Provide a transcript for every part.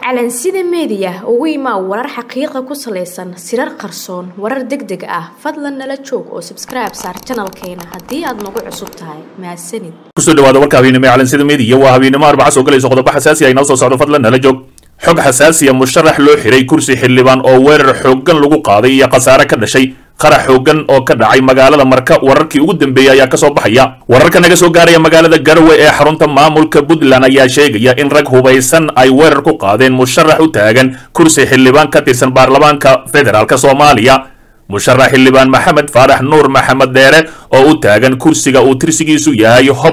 calansida media ugu imaa warar xaqiiqo ku saleysan sirar qarsoon warar degdeg ah fadlan nala joog oo subscribe saar channelkeena hadii aad nagu cusub tahay mahadsanid kusoo dhawaada warka habeenimo calansida media waa habeenimo arbaca soo galayso qodobo xasaasi ah inoo soo socdo fadlan nala joog xog xasaasi ah musharax loo xiray kursi xildhibaan oo weerar xooggan lagu qaaday iyo khasaare ka dhashay qarax xooggan oo ka dhacay magaalada Marka wararkii ugu dambeeyay ayaa ka soo baxaya wararka naga soo gaaraya magaalada Garowe ee xarunta maamulka Puntland ayaa sheegaya in rag hubeysan ay weerar ku qaadeen musharax u taagan kursi xildhibaan ka tirsan baarlamaanka federaalka Soomaaliya musharax xildhibaan Maxamed Faarax Nuur Maxamed Deere oo u taagan kursiga uu tirsigiisu yahay hob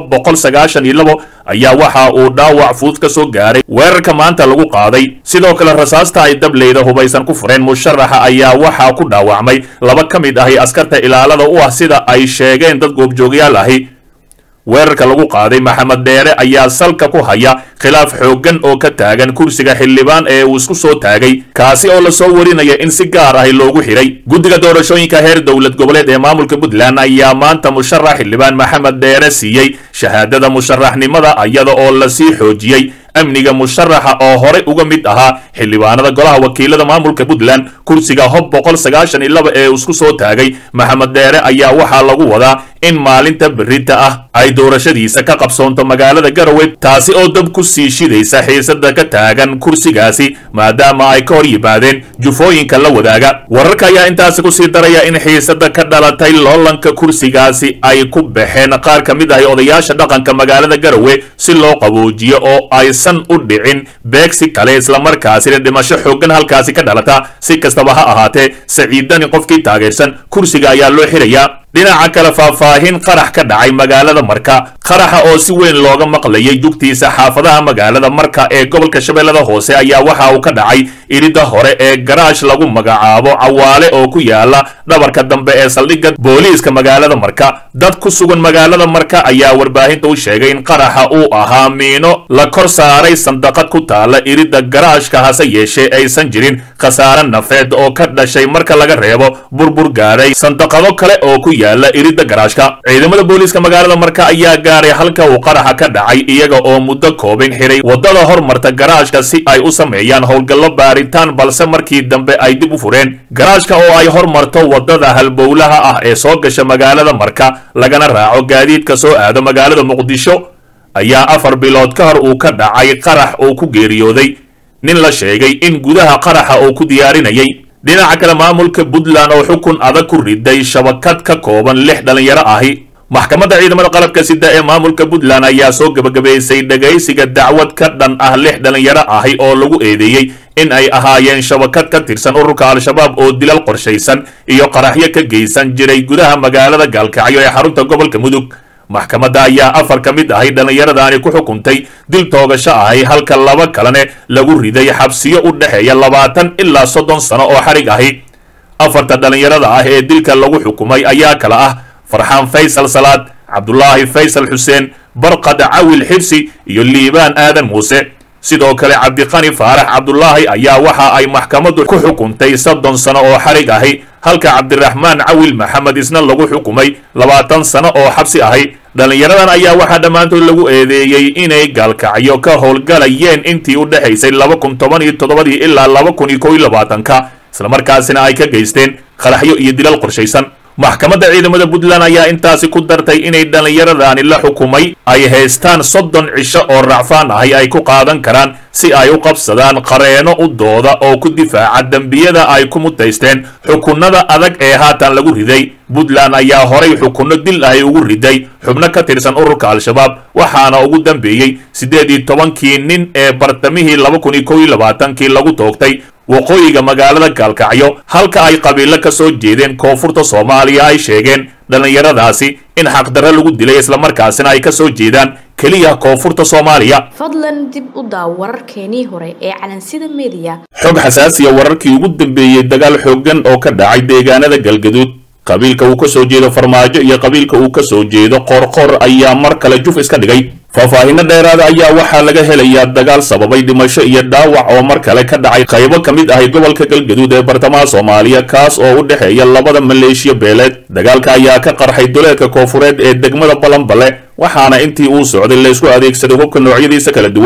192 ayaa waxa uu dhaawac fudud ka soo gaaray weerarka maanta lagu qaaday sidoo kale rasaasta ay dableyda hubeysan ku fureen musharaxa ayaa waxa ku dhaawacmay laba kamid ah askarta ilaalada u ah sida ay sheegeen dad goobjoogayaal ahi weerarka lagu qaaday Maxamed Deere ayaa salka ku haya khilaaf xooggan oo ka taagan kursiga xildhibaan ee uu isku soo taagay kaasi oo la soo warinaya in si gaar ah loogu xiray guddiga doorashooyinka heer dawlad goboleed ee maamulka Puntland ayaa maanta musharax xildhibaan Maxamed Deere siiyay shahaadada musharaxnimada iyada oo la sii xoojiyay amniga musharaxa oo hore uga mid ahaa xildhibaanada golaha wakiilada maamulka Puntland kursiga hob 192 ee isku soo taagay Maxamed Deere ayaa waxa lagu wadaa in maalinta berita ah ay doorashadiisa ka qabsoonto magaalada Garowe taasi oo dab ku sii shidaysa xiisada ka taagan kursigaasi maadaama ay ka hor yimaadeen jufooyinka la wadaaga wararka ayaa intaas ku sii daraya in xiisada ka dhalatay loolanka kursigaasi ay ku baxeen qaar ka mid ah odayaasha dhaqanka magaalada Garowe si loo qaboojiyo oo aysan u dhicin beegsi kale isla markaasina dhimasho xooggan halkaasi ka dhalata si kastaba ha ahaatee Saciidani qofkii taageersan kursiga ayaa loo xirayaa dhinaca kale faahfaahin qarax ka dhacay magaalada Marka qaraxa oo si weyn looga maqlayay jugtiisa xaafadaha magaalada Marka ee gobolka Shabeellada Hoose ayaa waxa uu ka dhacay irida hore ee garaash lagu magacaabo Cawaale oo ku yaala dhabarka dambe ee saldhigga booliiska magaalada Marka dad ku sugan magaalada Marka ayaa warbaahinta u sheegay in qaraxa uu ahaa miino la kor saaray sandaqad ku taala irida garaashka hase yeeshee aysan jirin khasaare nafeed oo ka dhashay marka laga reebo burbur gaaray sandaqado kale oo ku yaala irida garaashka ciidamada booliiska magaalada Marka ayaa gaaray halka uu qaraxa ka dhacay iyaga oo muddo kooban xiray wadada hormarta garaashka si ay u sameeyaan howlgallo baaritaan balse markii dambe ay dib u fureen garaashka oo ay hormarto wadada halbowlaha ah ee soo gasha magaalada Marka lagana raaco gaadiidka soo aado magaalada Muqdisho ayaa 4 bilood ka hor uu ka dhacay qarax oo ku geeriyooday nin la sheegay in gudaha qaraxa uu ku diyaarinayay dhinaca kale maamulka Puntland oo xukun adag ku riday shabakad ka kooban 6 dhalinyaro ahi maxkamadda ciidamada qalabka sida ee maamulka Puntland ayaa soo gabagabeysay dhageysiga dacwad ka dhan ah 6 dhalinyaro ahi oo lagu eedeeyay in ay ahaayeen shabakad ka tirsan ururka al-shabaab oo dilal qorshaysan iyo qaraxyo ka geysan jiray gudaha magaalada Gaalkacyo ee xarunta gobolka Mudug maxkamadda ayaa 4 ka mid ah dhalinyaradaani ku xukuntay dil toogasho ahi halka 2 kalene lagu riday xabsiyo u dhaxeeya 20 ilaa 30 sano oo xarig ahi 4 dhalinyarada ah ee dilka lagu xukumay ayaa kala ah Farxaan Faysal Salaad Cabdullaahi Faysal Xuseen Barqad Cawil Xibsi iyo Liibaan Aadan Muuse sidoo kale Cabdiqani Faarax Cabdullaahi ayaa waxa ay maxkamaddu ku xukuntay 30 sano oo xarig ahi halka Cabdiraxmaan Cawil Maxamed isna lagu xukumay 20 sano oo xabsi ahi dhalinyaradan ayaa waxa dhamaantood lagu eedeeyay inay Gaalkacyo ka howlgalayeen intii u dhaxaysay 2017 ilaa 2021 isla markaasina ay ka geysteen qaraxyo iyo dilal qorshaysan maxkamadda ciidamada Puntland ayaa intaasi ku dartay inay dhalinyaradani la xukumay ay haystaan 30 cisho oo racfaan ah ay ku qaadan karaan si ay u qabsadaan qareeno u dooda oo ku difaaca dambiyada ay ku mutaysteen xukunada adag ee haatan lagu riday Puntland ayaa horay xukuno dil ah ugu riday xubno ka tirsan ururka al-shabaab waxaana ugu dambeeyay 18 nin ee bartamihii 2021 lagu toogtay waqooyiga magaalada Gaalkacyo halka ay qabiilo ka soo jeedeen koonfurta Soomaaliya ay sheegeen dhalinyaradaasi in xaq darro lagu dilay isla markaasina ay ka soo jeedaan kaliya koonfurta Soomaaliya fadlan dib u daaw wararkeenii hore ee calansida media xog xasaasi ah wararkii ugu dambeeyay dagaal xooggan oo ka dhacay deegaanada Galgaduud qabiilka uu ka soo jeedo Farmaajo iyo qabiilka uu ka soo jeedo Qorqor ayaa mar kale juf iska dhigay faahfaahin dheeraad ayaa waxa laga helayaa dagaal sababay dhimasho iyo dhaawac oo mar kale ka dhacay qaybo kamid ah gobolka Galgaduud ee bartamaha Soomaaliya kaas oo u dhaxeeya labada maleeshiya beeleed dagaalka ayaa ka qarxay duleedka koonfureed ee degmada Balanbale waxaana intii uu socday la isku adeegsaday hubka noocyadiisa kala duwan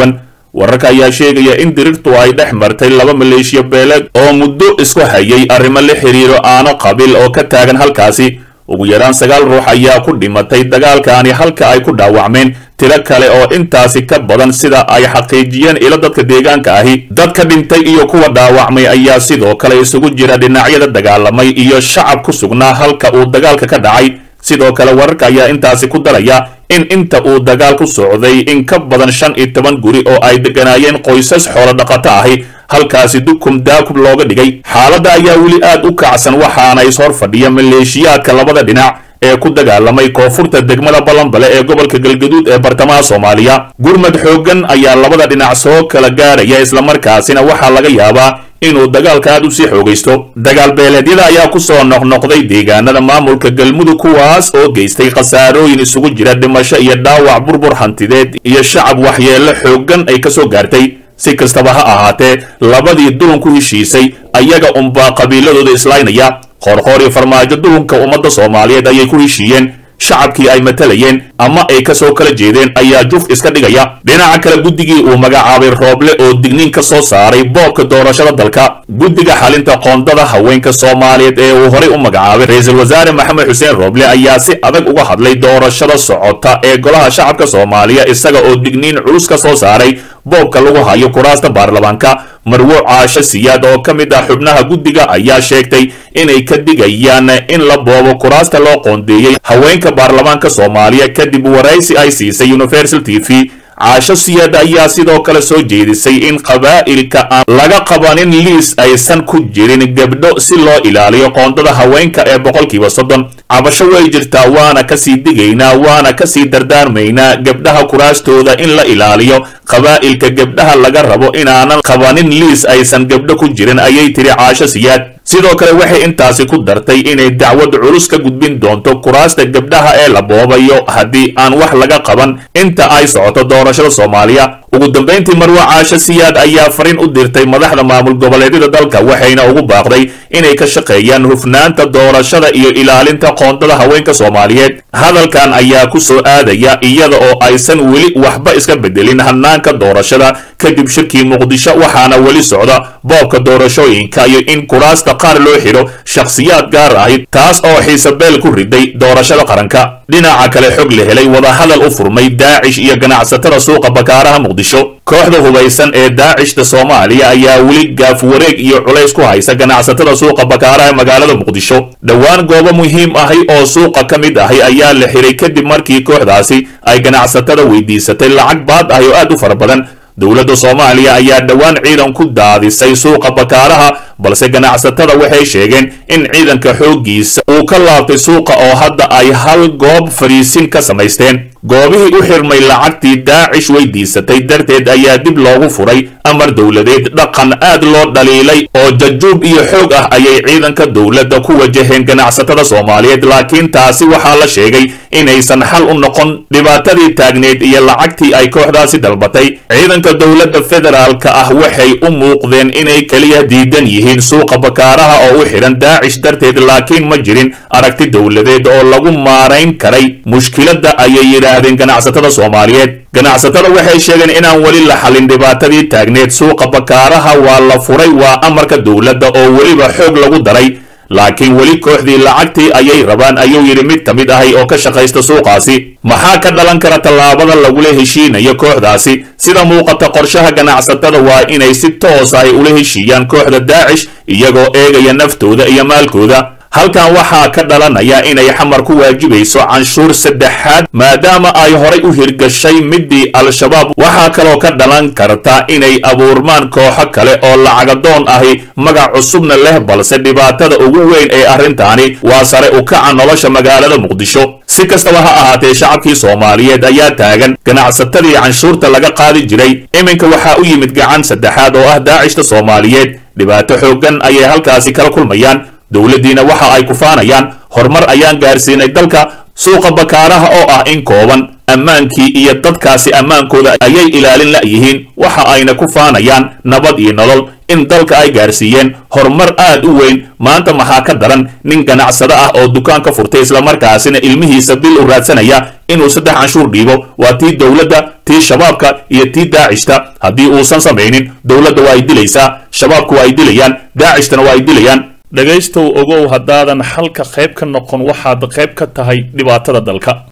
wararka ayaa sheegaya in dirirtu ay dhex martay laba maleeshiya beeleed oo muddo isku hayay arrimo la xiriiro aano qabiil oo ka taagan halkaasi ugu yaraan 9 ruux ayaa ku dhimatay dagaalkaani halka ay ku dhaawacmeen tiro kale oo intaasi ka badan sida ay xaqiijiyeen ilo dadka deegaanka ahi dadka dhintay iyo kuwa dhaawacmay ayaa sidoo kale isugu jira dhinacyada dagaalamay iyo shacab ku sugnaa halka uu dagaalka ka dhacay sidoo kale wararka ayaa intaasi ku daraya in inta uu dagaalku socday in ka badan 15 guri oo ay deganaayeen qoysas xoolo dhaqato ahi halkaasi dukum daakub looga dhigay xaaladda ayaa weli aad u kacsan waxaana is hor fadhiya maleeshiyaadka labada dhinac ee ku dagaalamay koonfurta degmada Balanbale ee gobolka Galgaduud ee bartamaha Soomaaliya gurmad xoogan ayaa labada dhinac soo kala gaaraya isla markaasina waxa laga yaabaa inuu dagaalka aad u sii xoogaysto dagaal beeleedyada ayaa ku soo noqnoqday deegaanada maamulka Galmudug kuwaas oo geystay khasaarooyin isugu jira dhimasho iyo dhaawac burbur hantideed iyo shacab waxyeello xoogan ay ka soo gaartay si kastaba ha ahaatee labadii dulun ku heshiisay ayaga unbaa qabiiladooda islaynaya qorqor iyo farmaajo dulunka ummadda Soomaaliyeed ayay ku heshiiyeen shacabkii ay matalayeen ama ay ka soo kala jeedeen ayaa juf iska dhigaya dhinaca kale guddigii uu magacaabay Rooble oo digniin ka soo saaray boobka doorashada dalka guddiga xalinta qoondada haweenka Soomaaliyeed ee uu horay u magacaabay ra'iisul wasaare Maxamed Xuseen Rooble ayaa si adag uga hadlay doorashada socota ee golaha shacabka Soomaaliya isaga oo digniin culus ka soo saaray boobka lagu hayo kuraasta baarlamaanka marwo caasho siyaad oo ka mid ah xubnaha guddiga ayaa sheegtay inay ka digayaan in la boobo kuraasta loo qoondeeyay haweenka baarlamaanka Soomaaliya kadib waraysi ay siisay Universal TV caasho siyaad ayaa sidoo kale soo jeedisay in qabaa'ilka aan laga qabanin liis aysan ku jirin gabdho si loo ilaaliyo qoondada haweenka ee 30% cabasho way jirtaa waana ka sii digaynaa waana ka sii dardaarmaynaa gabdhaha kuraastooda in la ilaaliyo qabaa'ilka gabdhaha laga rabo inaanan qabanin liis aysan gabdho ku jirin ayay tiri caasho siyaad sidoo kale waxay intaasi ku dartay inay dacwad culus ka gudbin doonto kuraasta gabdhaha ee la boobayo haddii aan wax laga qaban inta ay socoto doorashada Soomaaliya ugu dambeyntii marwo caasho siyaad ayaa fariin u dirtay madaxda maamul goboleedyada dalka waxayna ugu baaqday inay ka shaqeeyaan hufnaanta doorashada iyo ilaalinta qoondada haweenka Soomaaliyeed hadalkan ayaa ku soo aadaya iyada oo aysan weli waxba iska bedelin hanaanka doorashada kadib shirkii Muqdisho waxaana weli socda boobka doorashooyinka iyo in kuraasta qaar loo xiro shakhsiyaad gaar ah taas oo xiisabeel ku riday doorashada qaranka dhinaca kale xog la helay wada hadal u furmay Daacish iyo ganacsatada suuqa bakaaraha Muqdisho kooxda hubeysan ee Daacishta Soomaaliya ayaa weli gaaf wareeg iyo culays ku haysa ganacsatada suuqa bakaaraha magaalada Muqdisho dhawaan goobo muhiim ah oo suuqa kamid ah ayaa la xiray kadib markii kooxdaasi ay ganacsatada weydiisatay lacag baad ah oo aad u fara badan dawladda Soomaaliya ayaa dhawaan ciidan ku daadisay suuqa bakaaraha balse ganacsatada waxay sheegeen in ciidanka xoogiisa uu ka laabtay suuqa oo hadda ay hal goob fariisin ka samaysteen goobihii u xirmay lacagtii Daacish weydiisatay darteed ayaa dib loogu furay amar dawladeed dhaqan aad loo dhaliilay oo jajuub iyo xoog ah ayay ciidanka dawladda ku wajaheen ganacsatada Soomaaliyeed laakiin taasi waxaa la sheegay inaysan xal u noqon dhibaatadii taagneed iyo lacagtii ay kooxdaasi dalbatay ciidanka dawladda federaalka ah waxay u muuqdeen inay kaliya diidan yihiin suuqa bakaaraha oo u xiran Daacish darteed laakiin ma jirin aragti dawladeed oo lagu maarayn karay mushkiladda ayay yiraahdeen ganacsatada Soomaaliyeed ganacsatada waxay sheegeen inaan wali la xalin dhibaatadii taagneed suuqa bakaaraha waa la furay waa amarka dawladda oo waliba xoog lagu daray laakiin wali kooxdii lacagtii ayay rabaan ayuu yiri mid kamid ah oo ka shaqeysta suuqaasi maxaa ka dhalan kara tallaabada lagu heshiinayo kooxdaasi sida muuqata qorshaha ganacsatada waa inay si toos ah ula heshiiyaan kooxda Daacish iyagoo eegaya naftooda iyo maalkooda halkan waxaa ka dhalanaya inay xamar ku waajibayso canshuur saddexaad maadaama ay horay u hirgashay midii al-shabaab waxaa kaloo ka dhalan karta inay abuurmaan kooxo kale oo lacagadoon ahi magac cusubna leh balse dhibaatada ugu weyn ee arrintaani waa sare u kaca nolosha magaalada Muqdisho si kastaba ha ahaatee shacabkii Soomaaliyeed ayaa taagan ganacsatadii canshuurta laga qaadi jiray iminka waxaa u yimid gacan saddexaad oo ah Daacishta Soomaaliyeed dhibaato xoogan ayay halkaasi kala kulmayaan dawladdiina waxa ay ku faanayaan horumar ayaan gaarsiinay dalka suuqa bakaaraha oo ah in kooban ammaankii iyo dadkaasi ammaankooda ayay ilaalin la yihiin waxa ayna ku faanayaan nabad iyo nolol in dalka ay gaarsiiyeen horumar aad u weyn. maanta maxaa ka daran nin ganacsado ah oo dukaan ka furtay islamarkaasina ilmihiisa bil u raadsanaya inuu 3 canshuur dhiibo. waa tii dowladda, tii shabaabka iyo tii daacishta. haddii uusan samaynin dowladda waa ay dilaysaa, shabaabku waa ay dilayaan, daacishtana waa ay dilayaan. dhegaystow ogow haddaadan xalka qayb ka noqon waxaad qayb ka tahay dhibaatada dalka.